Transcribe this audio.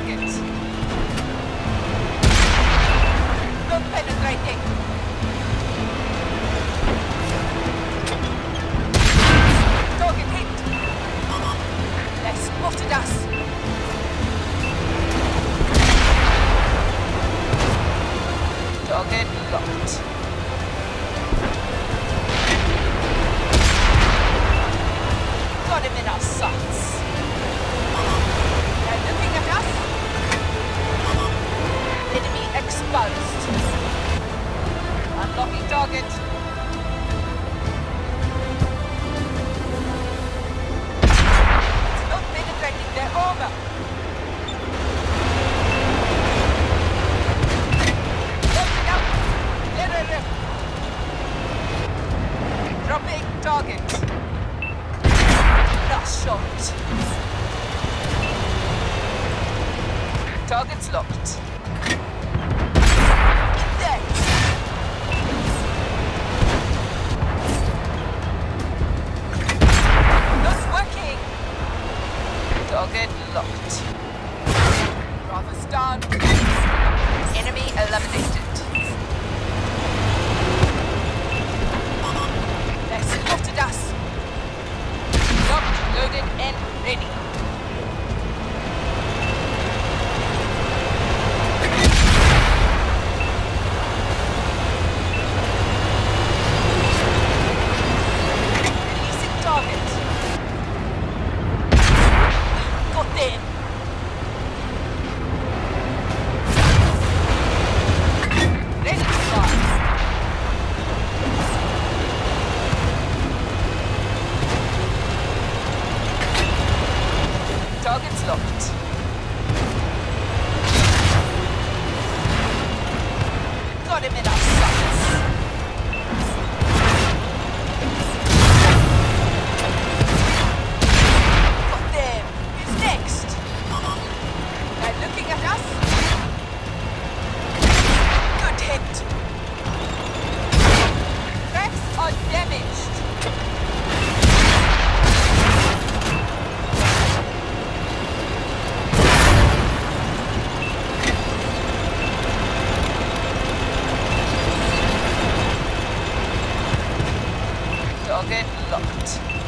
target. Not penetrating. Target hit. They spotted us. Target locked. Got him in our sights. They're looking at us. Enemy exposed. Unlocking target. It's not penetrating their armor. Locked it up. There. Dropping target. Last shot. Target's locked. Dead. Not working. Target locked. Bravo's down. Enemy eliminated. They spotted us. Locked, loaded, and ready. Releasing target. Got them. Ready to fire. Target's locked. Got him in our sights. Got them. Who's next? They're looking at us. Good hit. Tracks are damaged. Target locked.